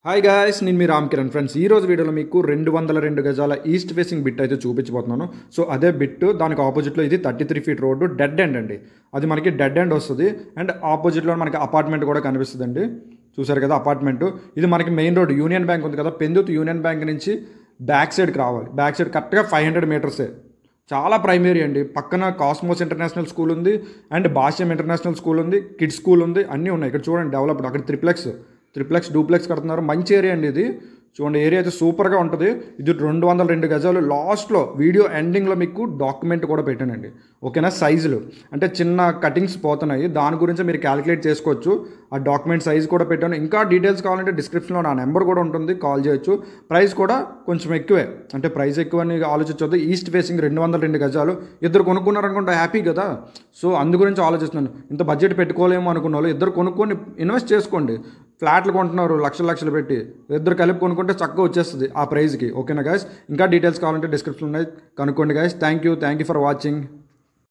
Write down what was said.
Hi guys, నేను మీ Ram Kiran friends. ఈ రోజు వీడియోలో మీకు 202 గజాల ఈస్ట్ ఫేసింగ్ బిట్ అయితే చూపించబోతున్నాను. సో అదే బిట్, దానికి ఆపోజిట్లో ఇది 33 ఫీట్ రోడ్డు, డెడ్ ఎండ్ అండి. అది మనకి డెడ్ ఎండ్ వస్తుంది. అండ్ ఆపోజిట్లో మనకి అపార్ట్మెంట్ కూడా కనిపిస్తుందండి. చూసారు కదా అపార్ట్మెంట్. ఇది మనకి మెయిన్ రోడ్, యూనియన్ బ్యాంక్ ఉంది కదా, పెందుతు యూనియన్ బ్యాంక్ నుంచి బ్యాక్ సైడ్కి రావాలి. బ్యాక్ సైడ్ కరెక్ట్గా 500 మీటర్సే. చాలా ప్రైమరీ అండి. పక్కన కాస్మోస్ ఇంటర్నేషనల్ స్కూల్ ఉంది, అండ్ భాష్యం ఇంటర్నేషనల్ స్కూల్ ఉంది, కిడ్స్ స్కూల్ ఉంది, అన్నీ ఉన్నాయి. ఇక్కడ చూడండి డెవలప్డ్. అక్కడ త్రిప్లెక్స్ డూప్లెక్స్ కడుతున్నారు. మంచి ఏరియా అండి ఇది. చూడండి ఏరియా అయితే సూపర్గా ఉంటుంది. ఇది 202 గజాలు. లాస్ట్లో వీడియో ఎండింగ్లో మీకు డాక్యుమెంట్ కూడా పెట్టానండి, ఓకేనా? సైజులు అంటే చిన్న కటింగ్స్ పోతున్నాయి, దాని గురించి మీరు క్యాలిక్యులేట్ చేసుకోవచ్చు. ఆ డాక్యుమెంట్ సైజ్ కూడా పెట్టాను. ఇంకా డీటెయిల్స్ కావాలంటే డిస్క్రిప్షన్లో నా నెంబర్ కూడా ఉంటుంది, కాల్ చేయొచ్చు. ప్రైస్ కూడా కొంచెం ఎక్కువే, అంటే ప్రైస్ ఎక్కువ అని ఆలోచించవద్దు. ఈస్ట్ ఫేసింగ్ 202 గజాలు. ఇద్దరు కొనుక్కున్నారనుకుంటే హ్యాపీ కదా. సో అందు గురించి ఆలోచిస్తున్నాను. ఇంత బడ్జెట్ పెట్టుకోలేమో అనుకున్న వాళ్ళు ఇద్దరు కొనుక్కొని ఇన్వెస్ట్ చేసుకోండి. ఫ్లాట్లు కొంటున్నారు లక్షలు పెట్టి, ఇద్దరు కలిపి కొనుక్కుంటే చక్కగా వచ్చేస్తుంది ఆ ప్రైస్కి, ఓకేనా గైస్? ఇంకా డీటెయిల్స్ కావాలంటే డిస్క్రిప్షన్ ఉన్నాయి, కనుక్కోండి guys. Thank you for watching.